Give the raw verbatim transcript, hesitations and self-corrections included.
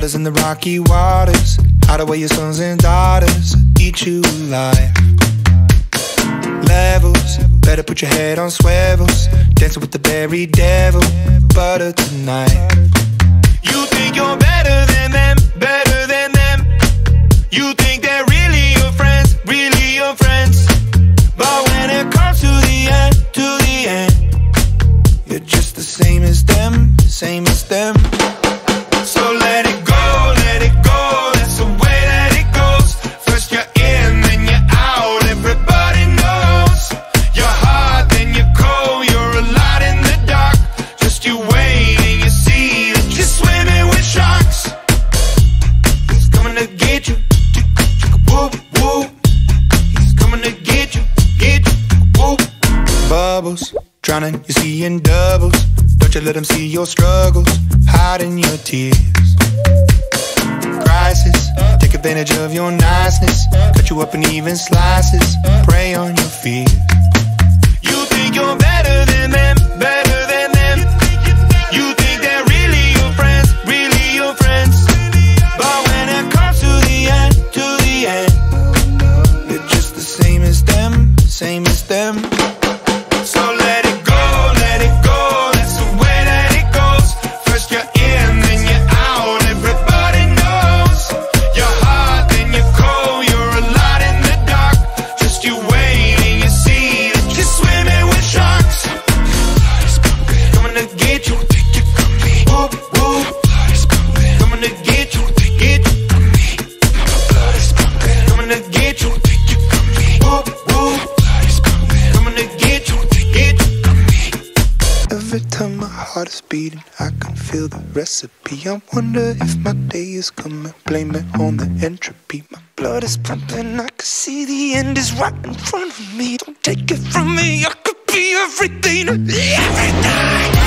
Blood is in the rocky waters. Hide away your sons and daughters, eat you alive. Levels, better put your head on swivels. Dancing with the very devil, butter tonight. You think you're better than them, better than them. You think they're really your friends, really your friends. But when it comes to the end, to the end, you're just the same as them, same as them. So let it go, let it go, that's the way that it goes. First you're in, then you're out, everybody knows. You're hot, then you're cold, you're a lot in the dark. Just you wait and you see that you're swimming with sharks. He's coming to get you, woo, woo. He's coming to get you, get you, woo. Bubbles, drowning, you see in doubles. Don't you let them see your struggles, hiding your tears. Crisis, take advantage of your niceness. Cut you up in even slices, prey on your fears. You think you're better than them, better than them. You think they're really your friends, really your friends. But when it comes to the end, to the end, you're just the same as them, same as them. So let it go, let it go, that's the way that it goes. First you're in, then you're out, everybody knows. You're hot, then you're cold, you're a lot in the dark. Just you wait and you see that you're swimming with sharks. Coming to get you, woo, woo. Coming to get you, get you. Coming to get you, woo, woo. Coming to get you, get you. Every time my heart is beating, I can feel the recipe. I wonder if my day is coming, blame it on the entropy. My blood is pumping, I can see the end is right in front of me. Don't take it from me, I could be everything, everything.